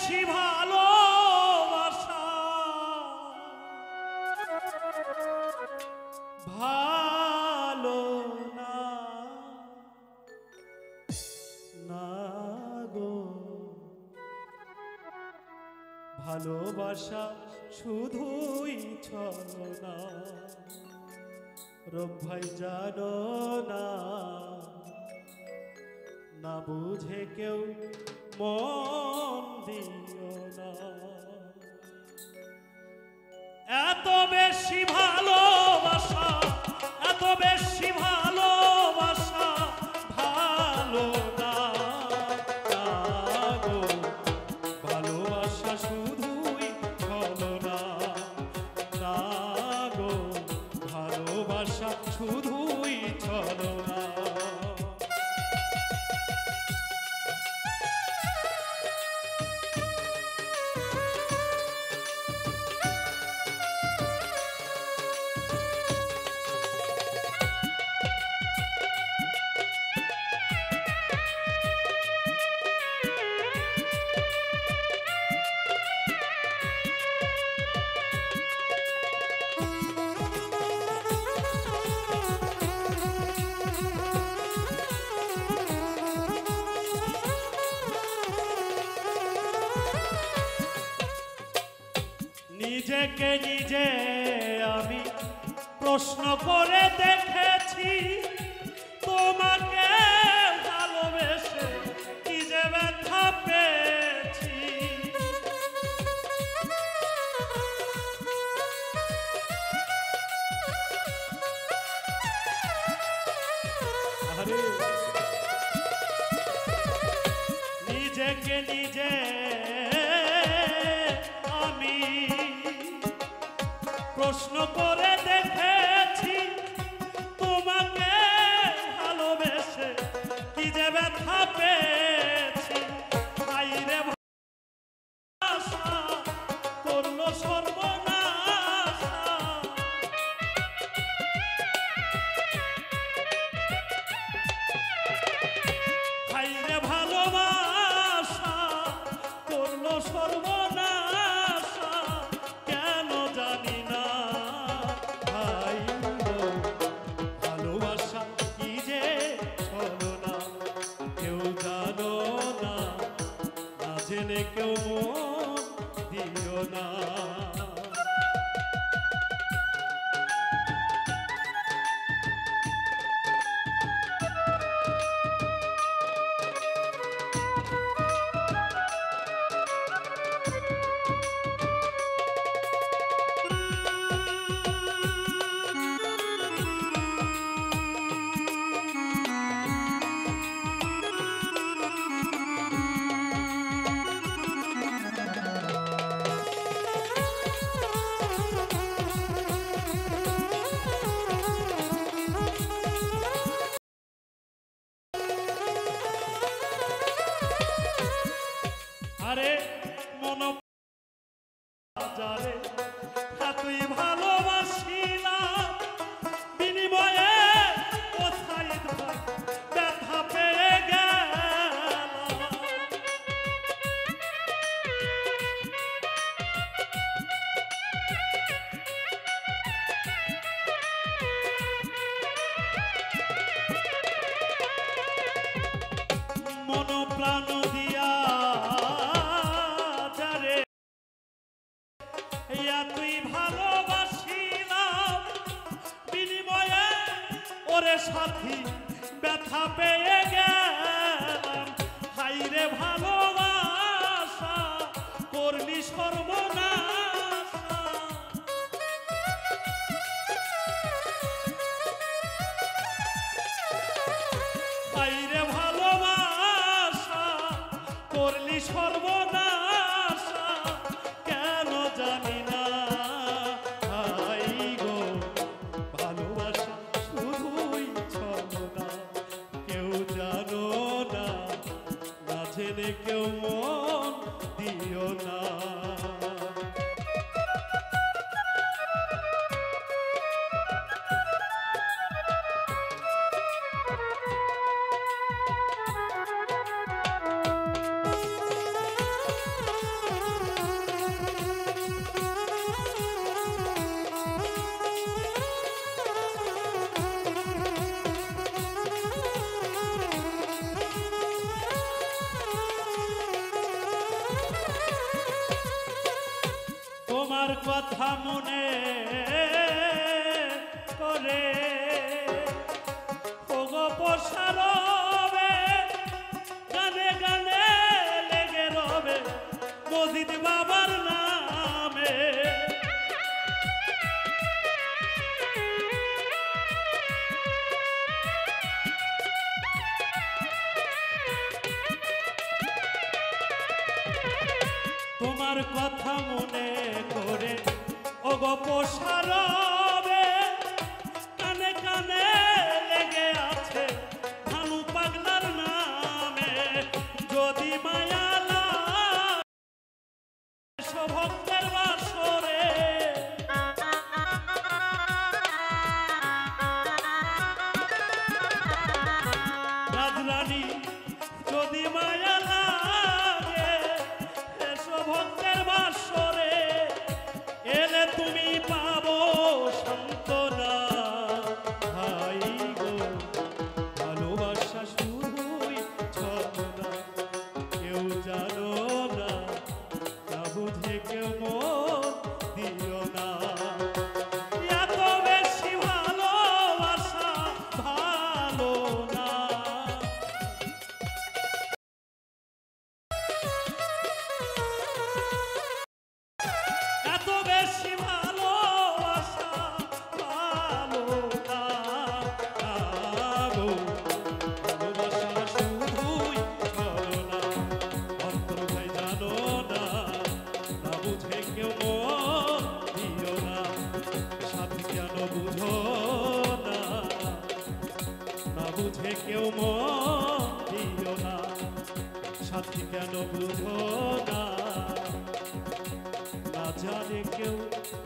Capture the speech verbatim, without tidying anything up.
বেশি ভালোবাসা ভালো না না গো ভালোবাসা শুধুই ছলনা রব ভাই জানো না না বুঝে কেউ মন দিও না এত বেশি ভালোবাসা এত বেশি ভালোবাসা ভালো না গো ভালোবাসা শুধুই ছলনা না গো ভালোবাসা শুধুই ছলনা নিজেকে নিজে আমি প্রশ্ন করে দেখেছি তোমাকে ভালোবেসে কি যে ব্যথা পেয়েছি আরে নিজেকে নিজে প্রশ্ন করে দেখেছি তোমাকে ভালোবেসে কি যে ব্যথা পেয়েছি ভাইরে ভাষা করলো সর্বনাশ ভাইরে ভালোবাসা করলো সর্বনাশ কেন জানি না জেনে কেউ মন দিও না আরে মন যারে তুই ভালোবাসিলাম বিনিময়ে কোথায় ব্যথা পেয়ে গেলাম মন প্রাণ দিয়া তুই ভালোবাসিলাম বিনিময়ে ওরে সাথী ব্যথা পেয়ে গেলাম হাইরে ভালোবাসা করলি সর্বনাশ হাইরে ভালোবাসা করলি সর্বনাশ কেন জানি না জেনে কেউ মন দিও না তোমার কথা মনে করে ওগো পোষা রবে গানে গানে লেগে রবে মজিদ বাবার নামে। তোমার কথা মনে করে ওগো পোষা রবে কানে কানে লেগে আছে ভানু পাগলার নামে। যদি মায়া লাগে ভক্তের বাসরে রাজরানী, যদি মায়া লাগে ভক্তের বাসরে এলে তুমি পাবো সান্ত্বনা। ভাই গো ভালোবাসা শুধুই ছলনা, কেউ জানো না তা বুঝে কেউ মন দিও না। এত বেশি ভালোবাসা ভালো না। এত বেশি ভালোবাসা ভালো না গো, ভালোবাসা শুধুই ছলনা। অন্তর ভাই জানো না তা বুঝে কেউ মন দিও না। সাথী কেন বুঝো না তা বুঝে কেউ মন দিও না। সাথী কেন বুঝো না জানে কেউ